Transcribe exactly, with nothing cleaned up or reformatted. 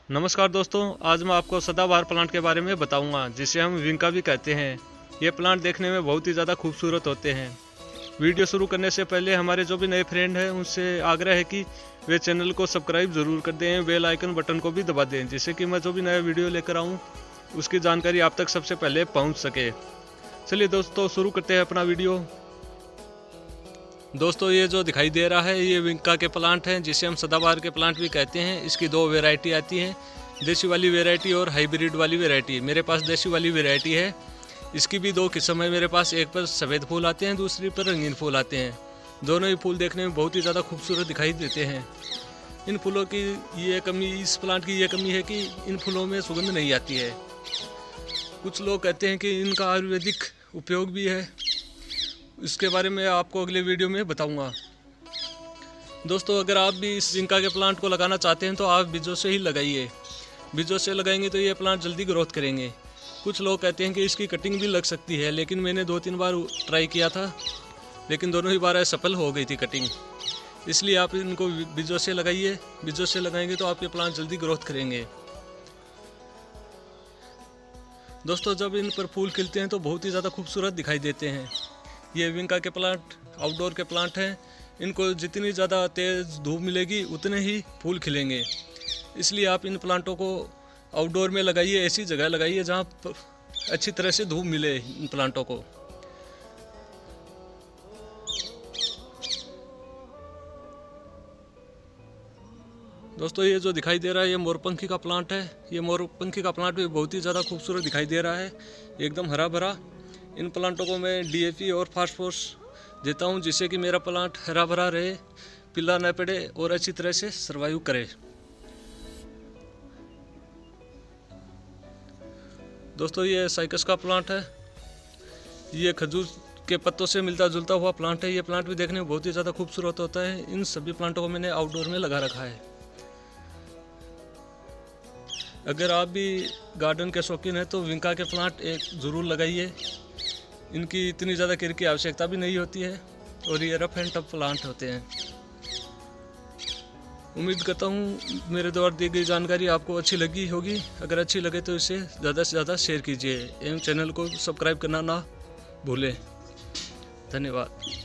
नमस्कार दोस्तों, आज मैं आपको सदाबहार प्लांट के बारे में बताऊंगा, जिसे हम विंका भी कहते हैं। ये प्लांट देखने में बहुत ही ज़्यादा खूबसूरत होते हैं। वीडियो शुरू करने से पहले हमारे जो भी नए फ्रेंड हैं उनसे आग्रह है कि वे चैनल को सब्सक्राइब ज़रूर कर दें, बेल आइकन बटन को भी दबा दें, जिससे कि मैं जो भी नया वीडियो लेकर आऊँ उसकी जानकारी आप तक सबसे पहले पहुँच सके। चलिए दोस्तों, शुरू करते हैं अपना वीडियो। दोस्तों, ये जो दिखाई दे रहा है ये विंका के प्लांट हैं, जिसे हम सदाबहार के प्लांट भी कहते हैं। इसकी दो वैरायटी आती हैं, देसी वाली वैरायटी और हाइब्रिड वाली वैरायटी। मेरे पास देसी वाली वैरायटी है। इसकी भी दो किस्म है मेरे पास, एक पर सफ़ेद फूल आते हैं, दूसरी पर रंगीन फूल आते हैं। दोनों ही फूल देखने में बहुत ही ज़्यादा खूबसूरत दिखाई देते हैं। इन फूलों की ये कमी, इस प्लांट की ये कमी है कि इन फूलों में सुगंध नहीं आती है। कुछ लोग कहते हैं कि इनका आयुर्वेदिक उपयोग भी है, इसके बारे में आपको अगले वीडियो में बताऊंगा। दोस्तों, अगर आप भी इस विंका के प्लांट को लगाना चाहते हैं तो आप बीजों से ही लगाइए। बीजों से लगाएंगे तो ये प्लांट जल्दी ग्रोथ करेंगे। कुछ लोग कहते हैं कि इसकी कटिंग भी लग सकती है, लेकिन मैंने दो तीन बार ट्राई किया था, लेकिन दोनों ही बार असफल हो गई थी कटिंग। इसलिए आप इनको बीजों से लगाइए। बीजों से लगाएंगे तो आपके प्लांट जल्दी ग्रोथ करेंगे। दोस्तों, जब इन पर फूल खिलते हैं तो बहुत ही ज़्यादा खूबसूरत दिखाई देते हैं। ये विंका के प्लांट आउटडोर के प्लांट हैं। इनको जितनी ज़्यादा तेज़ धूप मिलेगी उतने ही फूल खिलेंगे। इसलिए आप इन प्लांटों को आउटडोर में लगाइए, ऐसी जगह लगाइए जहाँ अच्छी तरह से धूप मिले इन प्लांटों को। दोस्तों, ये जो दिखाई दे रहा है ये मोरपंखी का प्लांट है। ये मोरपंखी का प्लांट भी बहुत ही ज़्यादा खूबसूरत दिखाई दे रहा है, एकदम हरा भरा। इन प्लांटों को मैं डी ए पी और फास्फोरस देता हूं, जिससे कि मेरा प्लांट हरा भरा रहे, पीला न पड़े और अच्छी तरह से सर्वाइव करे। दोस्तों, ये साइकस का प्लांट है। ये खजूर के पत्तों से मिलता जुलता हुआ प्लांट है। ये प्लांट भी देखने में बहुत ही ज़्यादा खूबसूरत होता है। इन सभी प्लांटों को मैंने आउटडोर में लगा रखा है। अगर आप भी गार्डन के शौकीन हैं तो विंका के प्लांट एक ज़रूर लगाइए। इनकी इतनी ज़्यादा केयर की आवश्यकता भी नहीं होती है और ये रफ एंड टफ प्लांट होते हैं। उम्मीद करता हूँ मेरे द्वारा दी गई जानकारी आपको अच्छी लगी होगी। अगर अच्छी लगे तो इसे ज़्यादा से ज़्यादा शेयर कीजिए एवं चैनल को सब्सक्राइब करना ना भूलें। धन्यवाद।